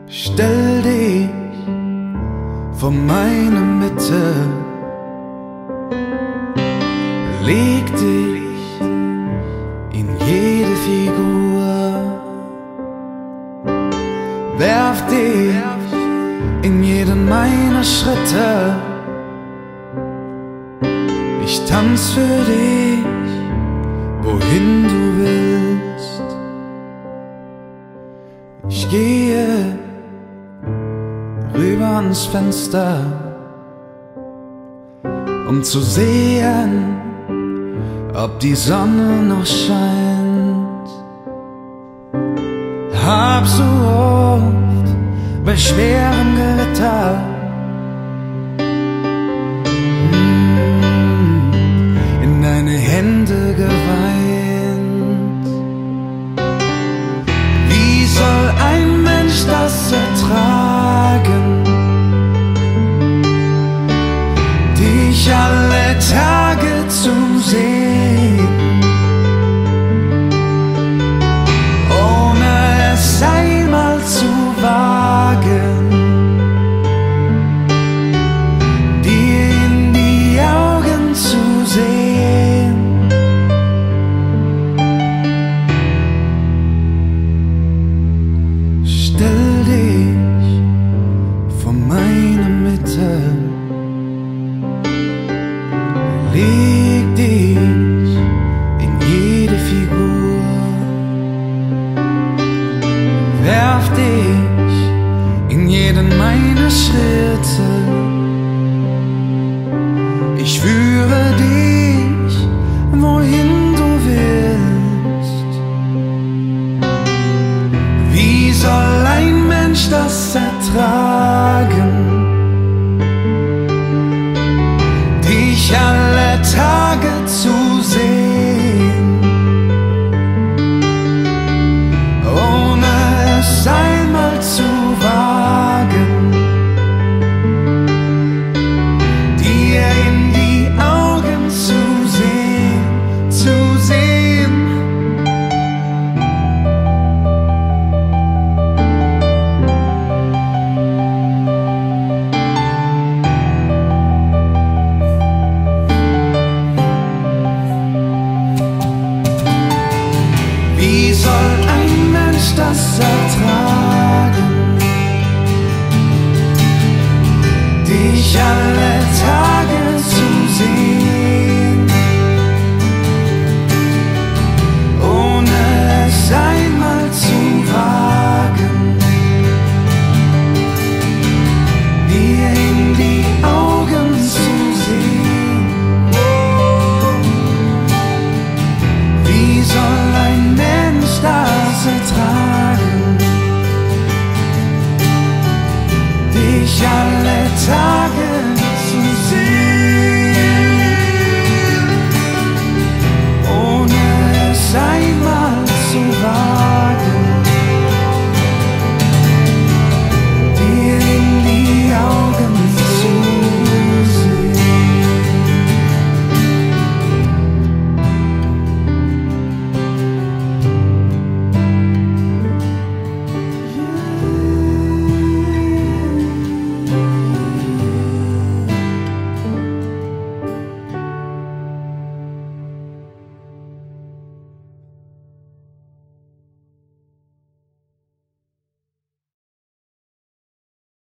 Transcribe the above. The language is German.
Stell dich vor meine Mitte, leg dich in jede Figur, werf dich in jeden meiner Schritte. Ich tanz für dich, wohin du willst. Ich gehe rüber ans Fenster, um zu sehen, ob die Sonne noch scheint. Hab so oft bei schwerem Gewitter in deine Hände geweint. Wie soll ein Mensch das ertragen, dich alle Tage zu sehen, ohne es einmal zu wagen, dir in die Augen zu sehen. Stell dich vor meine Mitte, leg dich in jede Figur, werf dich in jeden meiner Schritte. Ich führe dich, wohin du willst. Wie soll ein Mensch das ertragen, dich alle Tage zu sehen, ohne es einmal zu wagen, dir in die Augen zu sehen, zu sehen. Wie soll ein Mensch das ertragen, dich allein